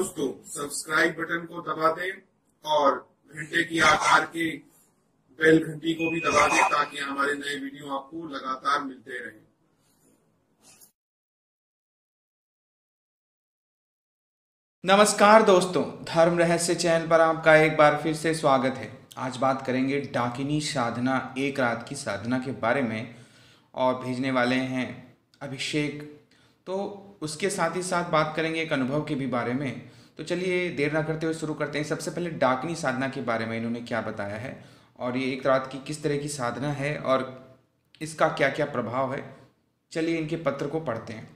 दोस्तों subscribe button को दबा दें और घंटे की आकार की बेल घंटी को भी दबा दें ताकि हमारे नए वीडियो आपको लगातार मिलते रहें। नमस्कार दोस्तों, धर्म रहस्य चैनल पर आपका एक बार फिर से स्वागत है। आज बात करेंगे डाकिनी साधना, एक रात की साधना के बारे में और भेजने वाले हैं अभिषेक। तो उसके साथ ही साथ बात करेंगे एक अनुभव के भी बारे में। तो चलिए देर ना करते हुए शुरू करते हैं। सबसे पहले डाकिनी साधना के बारे में इन्होंने क्या बताया है और ये एक रात की किस तरह की साधना है और इसका क्या क्या प्रभाव है। चलिए इनके पत्र को पढ़ते हैं।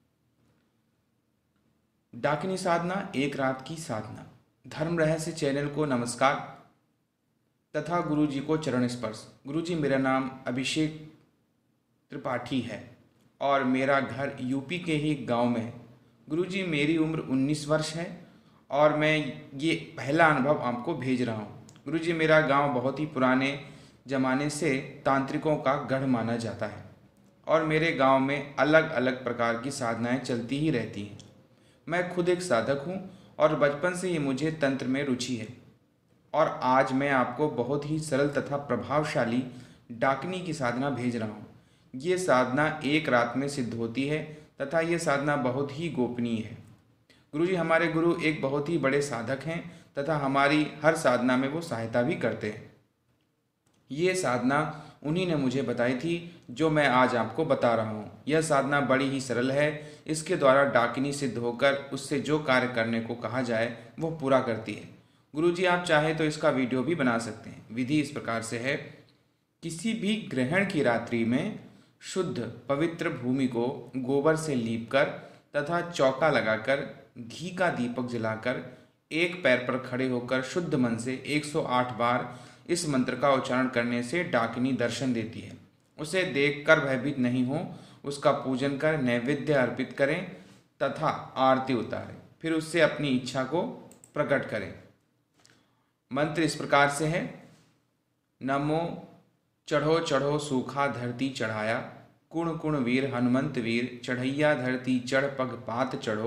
डाकिनी साधना, एक रात की साधना। धर्म रहस्य चैनल को नमस्कार तथा गुरुजी को चरण स्पर्श। गुरुजी, मेरा नाम अभिषेक त्रिपाठी है और मेरा घर यूपी के ही गांव में है। गुरुजी, मेरी उम्र 19 वर्ष है और मैं ये पहला अनुभव आपको भेज रहा हूँ। गुरुजी, मेरा गांव बहुत ही पुराने ज़माने से तांत्रिकों का गढ़ माना जाता है और मेरे गांव में अलग अलग प्रकार की साधनाएं चलती ही रहती हैं। मैं खुद एक साधक हूँ और बचपन से ही मुझे तंत्र में रुचि है और आज मैं आपको बहुत ही सरल तथा प्रभावशाली डाकिनी की साधना भेज रहा हूँ। ये साधना एक रात में सिद्ध होती है तथा ये साधना बहुत ही गोपनीय है। गुरुजी, हमारे गुरु एक बहुत ही बड़े साधक हैं तथा हमारी हर साधना में वो सहायता भी करते हैं। ये साधना उन्हीं ने मुझे बताई थी जो मैं आज आपको बता रहा हूँ। यह साधना बड़ी ही सरल है। इसके द्वारा डाकिनी सिद्ध होकर उससे जो कार्य करने को कहा जाए वो पूरा करती है। गुरुजी, आप चाहे तो इसका वीडियो भी बना सकते हैं। विधि इस प्रकार से है। किसी भी ग्रहण की रात्रि में शुद्ध पवित्र भूमि को गोबर से लीपकर तथा चौका लगाकर घी का दीपक जलाकर एक पैर पर खड़े होकर शुद्ध मन से 108 बार इस मंत्र का उच्चारण करने से डाकिनी दर्शन देती है। उसे देखकर भयभीत नहीं हो, उसका पूजन कर नैवेद्य अर्पित करें तथा आरती उतारें, फिर उससे अपनी इच्छा को प्रकट करें। मंत्र इस प्रकार से है। नमो चढ़ो चढ़ो सूखा धरती चढ़ाया, कुण कुण वीर हनुमंत वीर, चढ़ैया धरती चढ़ पग पात चढ़ो,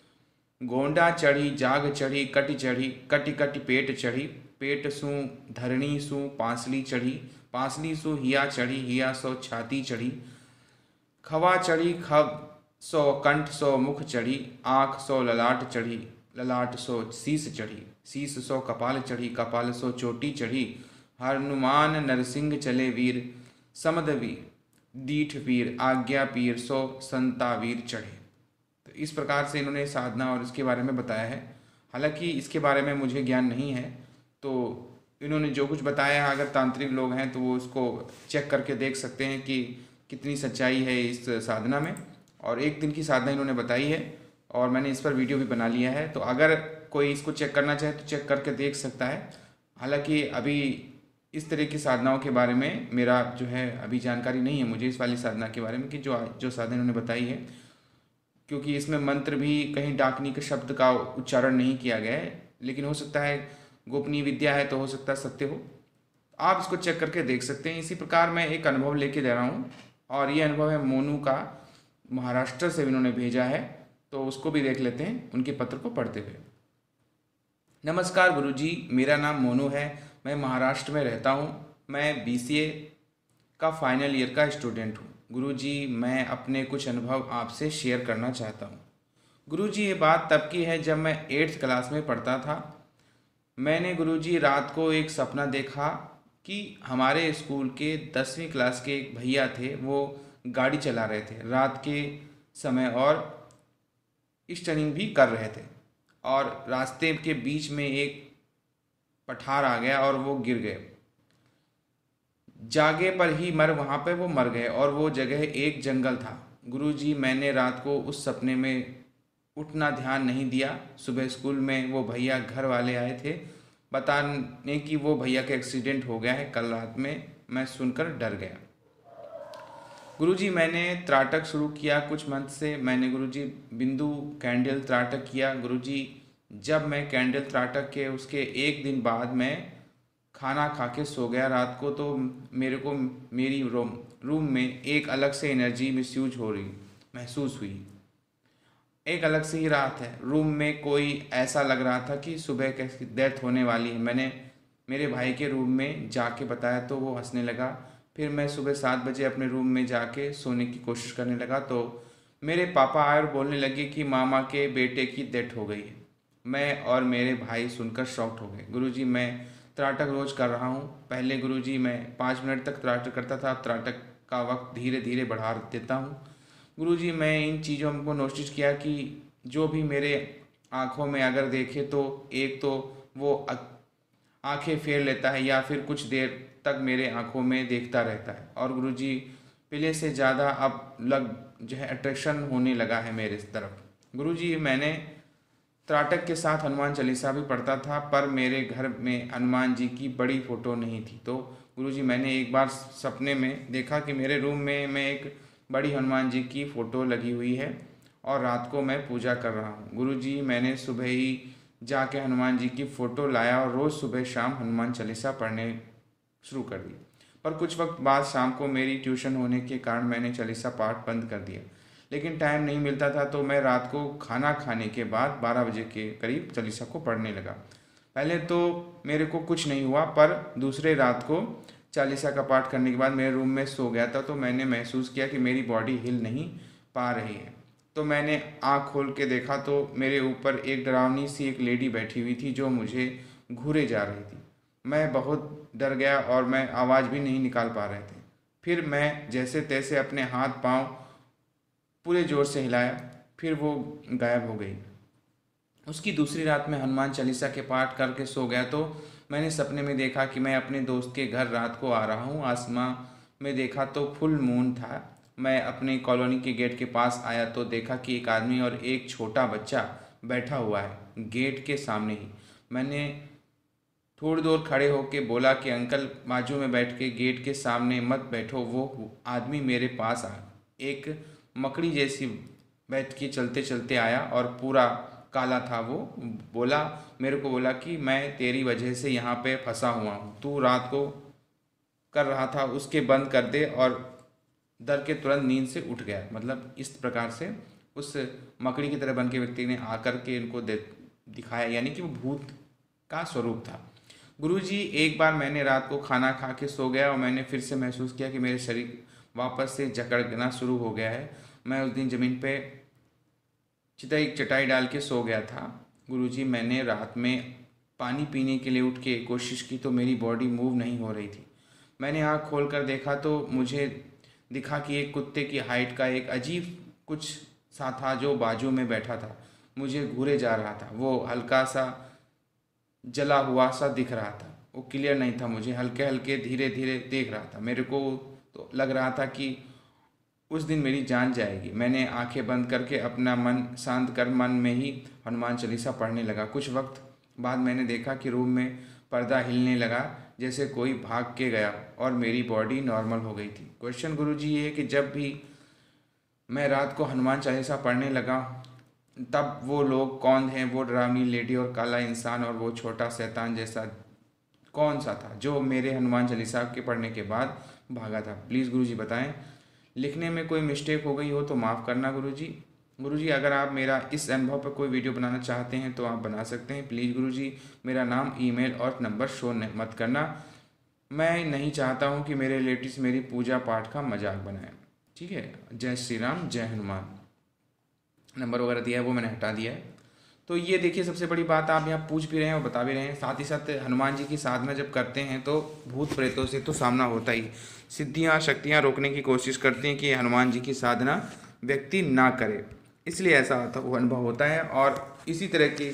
गोंडा चढ़ी जाग चढ़ी कटि चढ़ी, कटि कटि पेट चढ़ी, पेट सु धरणी सु पांसली चढ़ी, पांसली सु हिया चढ़ी, हिया सो छाती चढ़ी, खवा चढ़ी खब सो कंठ सो मुख चढ़ी, आँख सो ललाट चढ़ी, ललाट सो शीस चढ़ी, शीस सो कपाल चढ़ी, कपाल सो चोटी चढ़ी, हनुमान नरसिंह चले वीर, समद वीर दीठ वीर, आज्ञा पीर सो संता वीर चढ़े। तो इस प्रकार से इन्होंने साधना और इसके बारे में बताया है। हालांकि इसके बारे में मुझे ज्ञान नहीं है, तो इन्होंने जो कुछ बताया, अगर तांत्रिक लोग हैं तो वो उसको चेक करके देख सकते हैं कि कितनी सच्चाई है इस साधना में। और एक दिन की साधना इन्होंने बताई है और मैंने इस पर वीडियो भी बना लिया है, तो अगर कोई इसको चेक करना चाहे तो चेक करके देख सकता है। हालांकि अभी इस तरह की साधनाओं के बारे में मेरा जो है अभी जानकारी नहीं है मुझे इस वाली साधना के बारे में कि जो साधना इन्होंने बताई है, क्योंकि इसमें मंत्र भी कहीं डाकिनी के शब्द का उच्चारण नहीं किया गया है। लेकिन हो सकता है गोपनीय विद्या है तो हो सकता है सत्य हो। आप इसको चेक करके देख सकते हैं। इसी प्रकार मैं एक अनुभव लेके दे रहा हूँ और ये अनुभव है मोनू का, महाराष्ट्र से इन्होंने भेजा है, तो उसको भी देख लेते हैं उनके पत्र को पढ़ते हुए। नमस्कार गुरुजी, मेरा नाम मोनू है, मैं महाराष्ट्र में रहता हूँ। मैं BCA का फाइनल ईयर का स्टूडेंट हूँ। गुरुजी, मैं अपने कुछ अनुभव आपसे शेयर करना चाहता हूँ। गुरुजी, ये बात तब की है जब मैं 8th क्लास में पढ़ता था। मैंने गुरुजी रात को एक सपना देखा कि हमारे स्कूल के 10वीं क्लास के एक भैया थे, वो गाड़ी चला रहे थे रात के समय और स्टनिंग भी कर रहे थे और रास्ते के बीच में एक पठार आ गया और वो गिर गए। जागे पर ही वहाँ पे वो मर गए और वो जगह एक जंगल था। गुरुजी, मैंने रात को उस सपने में उठना ध्यान नहीं दिया। सुबह स्कूल में वो भैया घर वाले आए थे बताने कि वो भैया का एक्सीडेंट हो गया है कल रात में। मैं सुनकर डर गया। गुरुजी, मैंने त्राटक शुरू किया कुछ मंथ से। मैंने गुरुजी बिंदु कैंडल त्राटक किया। गुरुजी, जब मैं कैंडल त्राटक के उसके एक दिन बाद मैं खाना खा के सो गया रात को, तो मेरे को मेरी रूम में एक अलग से एनर्जी महसूस हुई। एक अलग से ही रात है। रूम में कोई ऐसा लग रहा था कि सुबह कैसी डेथ होने वाली है। मैंने मेरे भाई के रूम में जाके बताया तो वो हंसने लगा। फिर मैं सुबह 7 बजे अपने रूम में जाके सोने की कोशिश करने लगा तो मेरे पापा आए और बोलने लगे कि मामा के बेटे की डेथ हो गई है। मैं और मेरे भाई सुनकर शॉक्ड हो गए। गुरुजी, मैं त्राटक रोज कर रहा हूँ। पहले गुरुजी मैं 5 मिनट तक त्राटक करता था, अब त्राटक का वक्त धीरे धीरे बढ़ा देता हूँ। गुरुजी, मैं इन चीज़ों को नोटिस किया कि जो भी मेरे आँखों में अगर देखे तो एक तो वो आंखें फेर लेता है या फिर कुछ देर तक मेरे आंखों में देखता रहता है। और गुरुजी, पहले से ज़्यादा अब जो है अट्रैक्शन होने लगा है मेरे तरफ। गुरुजी, मैंने त्राटक के साथ हनुमान चालीसा भी पढ़ता था, पर मेरे घर में हनुमान जी की बड़ी फ़ोटो नहीं थी। तो गुरुजी, मैंने एक बार सपने में देखा कि मेरे रूम में एक बड़ी हनुमान जी की फ़ोटो लगी हुई है और रात को मैं पूजा कर रहा हूँ। गुरुजी, मैंने सुबह ही जाके हनुमान जी की फ़ोटो लाया और रोज़ सुबह शाम हनुमान चालीसा पढ़ने शुरू कर दी। पर कुछ वक्त बाद शाम को मेरी ट्यूशन होने के कारण मैंने चालीसा पाठ बंद कर दिया। लेकिन टाइम नहीं मिलता था तो मैं रात को खाना खाने के बाद 12 बजे के करीब चालीसा को पढ़ने लगा। पहले तो मेरे को कुछ नहीं हुआ, पर दूसरे रात को चालीसा का पाठ करने के बाद मेरे रूम में सो गया था तो मैंने महसूस किया कि मेरी बॉडी हिल नहीं पा रही है। तो मैंने आँख खोल के देखा तो मेरे ऊपर एक डरावनी सी एक लेडी बैठी हुई थी जो मुझे घूरे जा रही थी। मैं बहुत डर गया और मैं आवाज़ भी नहीं निकाल पा रहे थे। फिर मैं जैसे तैसे अपने हाथ पांव पूरे ज़ोर से हिलाया, फिर वो गायब हो गई। उसकी दूसरी रात में हनुमान चालीसा के पाठ करके सो गया तो मैंने सपने में देखा कि मैं अपने दोस्त के घर रात को आ रहा हूँ। आसमां में देखा तो फुल मून था। मैं अपने कॉलोनी के गेट के पास आया तो देखा कि एक आदमी और एक छोटा बच्चा बैठा हुआ है गेट के सामने ही। मैंने थोड़ी दूर खड़े होकर बोला कि अंकल, बाजू में बैठ के गेट के सामने मत बैठो। वो आदमी मेरे पास आ एक मकड़ी जैसी बैठ के चलते चलते आया और पूरा काला था। वो मेरे को बोला कि मैं तेरी वजह से यहाँ पे फंसा हुआ हूँ, तू रात को कर रहा था उसके बंद कर दे। और डर के तुरंत नींद से उठ गया। मतलब इस प्रकार से उस मकड़ी की तरह बन के व्यक्ति ने आकर के इनको दिखाया, यानी कि वो भूत का स्वरूप था। गुरुजी, एक बार मैंने रात को खाना खा के सो गया और मैंने फिर से महसूस किया कि मेरे शरीर वापस से जकड़ना शुरू हो गया है। मैं उस दिन ज़मीन पे चटाई डाल के सो गया था। गुरुजी, मैंने रात में पानी पीने के लिए उठ के कोशिश की तो मेरी बॉडी मूव नहीं हो रही थी। मैंने आँख खोल कर देखा तो मुझे दिखा कि एक कुत्ते की हाइट का एक अजीब कुछ सा था जो बाजू में बैठा था, मुझे घूरे जा रहा था। वो हल्का सा जला हुआ सा दिख रहा था, वो क्लियर नहीं था, मुझे हल्के हल्के धीरे धीरे देख रहा था। मेरे को तो लग रहा था कि उस दिन मेरी जान जाएगी। मैंने आंखें बंद करके अपना मन शांत कर मन में ही हनुमान चालीसा पढ़ने लगा। कुछ वक्त बाद मैंने देखा कि रूम में पर्दा हिलने लगा जैसे कोई भाग के गया और मेरी बॉडी नॉर्मल हो गई थी। क्वेश्चन गुरुजी ये है कि जब भी मैं रात को हनुमान चालीसा पढ़ने लगा तब वो लोग कौन हैं, वो डरावनी लेडी और काला इंसान और वो छोटा शैतान जैसा कौन सा था जो मेरे हनुमान चालीसा के पढ़ने के बाद भागा था? प्लीज़ गुरुजी बताएं। लिखने में कोई मिस्टेक हो गई हो तो माफ़ करना गुरुजी। गुरुजी, अगर आप मेरा इस अनुभव पर कोई वीडियो बनाना चाहते हैं तो आप बना सकते हैं। प्लीज़ गुरुजी, मेरा नाम, ईमेल और नंबर शो मत करना। मैं नहीं चाहता हूँ कि मेरे रिलेटिव्स मेरी पूजा पाठ का मजाक बनाएं। ठीक है। जय श्री राम, जय हनुमान। नंबर वगैरह दिया है वो मैंने हटा दिया है। तो ये देखिए, सबसे बड़ी बात आप यहाँ पूछ भी रहे हैं और बता भी रहे हैं। साथ ही साथ हनुमान जी की साधना जब करते हैं तो भूत प्रेतों से तो सामना होता ही, सिद्धियाँ शक्तियाँ रोकने की कोशिश करती हैं कि हनुमान जी की साधना व्यक्ति ना करे, इसलिए ऐसा वो अनुभव होता है। और इसी तरह की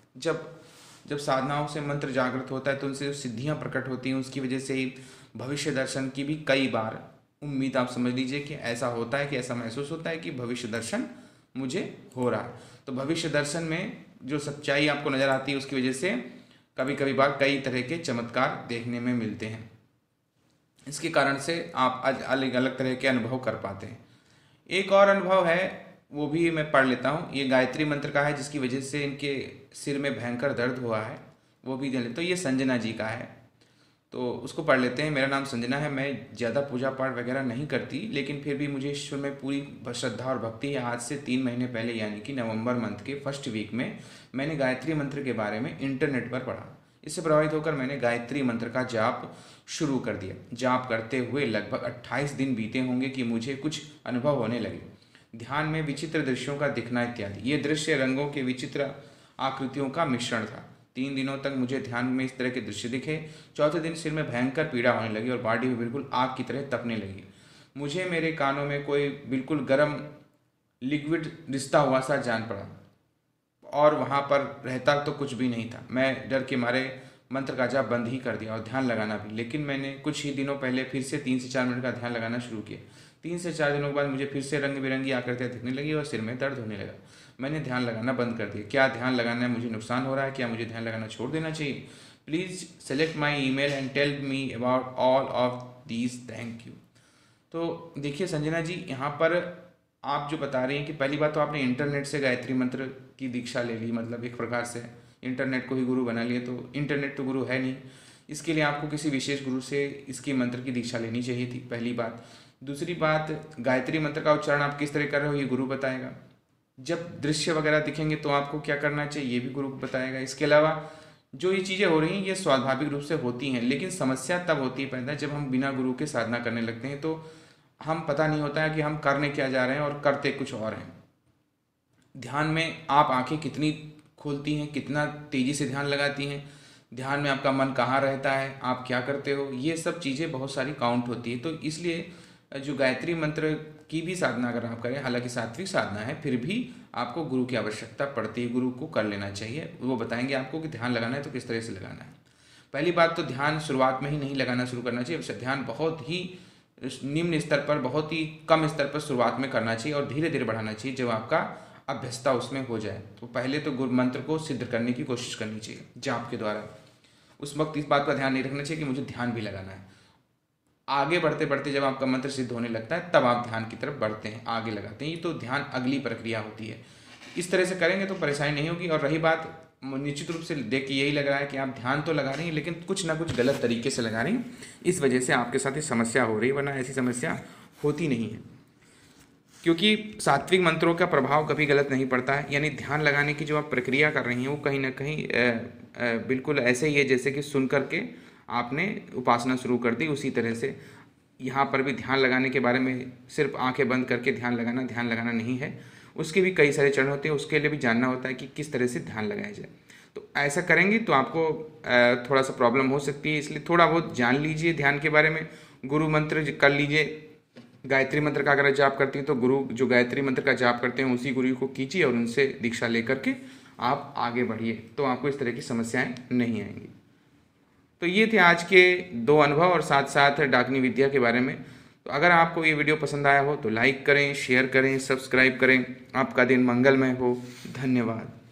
जब साधनाओं से मंत्र जागृत होता है तो उनसे जो सिद्धियाँ प्रकट होती हैं उसकी वजह से ही भविष्य दर्शन की भी कई बार उम्मीद, आप समझ लीजिए कि ऐसा होता है कि ऐसा महसूस होता है कि भविष्य दर्शन मुझे हो रहा है। तो भविष्य दर्शन में जो सच्चाई आपको नज़र आती है उसकी वजह से कभी कभी बार कई तरह के चमत्कार देखने में मिलते हैं। इसके कारण से आप आज अलग अलग तरह के अनुभव कर पाते हैं। एक और अनुभव है, वो भी मैं पढ़ लेता हूँ। ये गायत्री मंत्र का है जिसकी वजह से इनके सिर में भयंकर दर्द हुआ है, वो भी दे लेता हूँ। ये संजना जी का है। तो उसको पढ़ लेते हैं। मेरा नाम संजना है। मैं ज़्यादा पूजा पाठ वगैरह नहीं करती, लेकिन फिर भी मुझे ईश्वर में पूरी श्रद्धा और भक्ति है। आज से 3 महीने पहले यानी कि नवंबर मंथ के फर्स्ट वीक में मैंने गायत्री मंत्र के बारे में इंटरनेट पर पढ़ा। इससे प्रभावित होकर मैंने गायत्री मंत्र का जाप शुरू कर दिया। जाप करते हुए लगभग 28 दिन बीते होंगे कि मुझे कुछ अनुभव होने लगे। ध्यान में विचित्र दृश्यों का दिखना इत्यादि। ये दृश्य रंगों के विचित्र आकृतियों का मिश्रण था। 3 दिनों तक मुझे ध्यान में इस तरह के दृश्य दिखे। चौथे दिन सिर में भयंकर पीड़ा होने लगी और बॉडी भी बिल्कुल आग की तरह तपने लगी। मुझे मेरे कानों में कोई बिल्कुल गर्म लिक्विड रिश्ता हुआ सा जान पड़ा और वहाँ पर रहता तो कुछ भी नहीं था। मैं डर के मारे मंत्र का जाप बंद ही कर दिया और ध्यान लगाना भी। लेकिन मैंने कुछ ही दिनों पहले फिर से 3 से 4 मिनट का ध्यान लगाना शुरू किया। 3 से 4 दिनों के बाद मुझे फिर से रंग बिरंगी आकृतियाँ दिखने लगी और सिर में दर्द होने लगा। मैंने ध्यान लगाना बंद कर दिया। क्या ध्यान लगाना मुझे नुकसान हो रहा है? क्या मुझे ध्यान लगाना छोड़ देना चाहिए? Please select my email and tell me about all of these. Thank you. तो देखिए संजना जी, यहाँ पर आप जो बता रही हैं कि पहली बात तो आपने इंटरनेट से गायत्री मंत्र की दीक्षा ले ली, मतलब एक प्रकार से इंटरनेट को ही गुरु बना लिया। तो इंटरनेट तो गुरु है नहीं, इसके लिए आपको किसी विशेष गुरु से इसके मंत्र की दीक्षा लेनी चाहिए थी, पहली बात। दूसरी बात, गायत्री मंत्र का उच्चारण आप किस तरह कर रहे हो ये गुरु बताएगा। जब दृश्य वगैरह दिखेंगे तो आपको क्या करना चाहिए ये भी गुरु बताएगा। इसके अलावा जो ये चीज़ें हो रही हैं ये स्वाभाविक रूप से होती हैं, लेकिन समस्या तब होती है पैदा जब हम बिना गुरु के साधना करने लगते हैं। तो हम पता नहीं होता है कि हम करने क्या जा रहे हैं और करते कुछ और हैं। ध्यान में आप आंखें कितनी खोलती हैं, कितना तेज़ी से ध्यान लगाती हैं, ध्यान में आपका मन कहाँ रहता है, आप क्या करते हो, ये सब चीज़ें बहुत सारी काउंट होती है। तो इसलिए जो गायत्री मंत्र की भी साधना अगर आप करें, हालांकि सात्विक साधना है, फिर भी आपको गुरु की आवश्यकता पड़ती है। गुरु को कर लेना चाहिए, वो बताएंगे आपको कि ध्यान लगाना है तो किस तरह से लगाना है। पहली बात तो ध्यान शुरुआत में ही नहीं लगाना शुरू करना चाहिए। ध्यान बहुत ही निम्न स्तर पर, बहुत ही कम स्तर पर शुरुआत में करना चाहिए और धीरे धीरे बढ़ाना चाहिए जब आपका अभ्यस्ता उसमें हो जाए। तो पहले तो गुरु मंत्र को सिद्ध करने की कोशिश करनी चाहिए जाप के द्वारा। उस वक्त इस बात का ध्यान नहीं रखना चाहिए कि मुझे ध्यान भी लगाना है। आगे बढ़ते बढ़ते जब आपका मंत्र सिद्ध होने लगता है तब आप ध्यान की तरफ बढ़ते हैं, आगे लगाते हैं। ये तो ध्यान अगली प्रक्रिया होती है। इस तरह से करेंगे तो परेशानी नहीं होगी। और रही बात, निश्चित रूप से देख के यही लग रहा है कि आप ध्यान तो लगा रही हैं लेकिन कुछ ना कुछ गलत तरीके से लगा रही हैं, इस वजह से आपके साथ ये समस्या हो रही है, वरना ऐसी समस्या होती नहीं है। क्योंकि सात्विक मंत्रों का प्रभाव कभी गलत नहीं पड़ता है। यानी ध्यान लगाने की जो आप प्रक्रिया कर रही हैं वो कहीं ना कहीं बिल्कुल ऐसे ही है जैसे कि सुन करके आपने उपासना शुरू कर दी, उसी तरह से यहाँ पर भी ध्यान लगाने के बारे में सिर्फ आंखें बंद करके ध्यान लगाना नहीं है। उसके भी कई सारे चरण होते हैं, उसके लिए भी जानना होता है कि किस तरह से ध्यान लगाया जाए। तो ऐसा करेंगे तो आपको थोड़ा सा प्रॉब्लम हो सकती है, इसलिए थोड़ा बहुत जान लीजिए ध्यान के बारे में। गुरु मंत्र कर लीजिए। गायत्री मंत्र का अगर जाप करती हैं तो गुरु जो गायत्री मंत्र का जाप करते हैं उसी गुरु को कीजिए और उनसे दीक्षा लेकर के आप आगे बढ़िए, तो आपको इस तरह की समस्याएं नहीं आएंगी। तो ये थे आज के 2 अनुभव और साथ साथ डाकिनी विद्या के बारे में। तो अगर आपको ये वीडियो पसंद आया हो तो लाइक करें, शेयर करें, सब्सक्राइब करें। आपका दिन मंगलमय हो। धन्यवाद।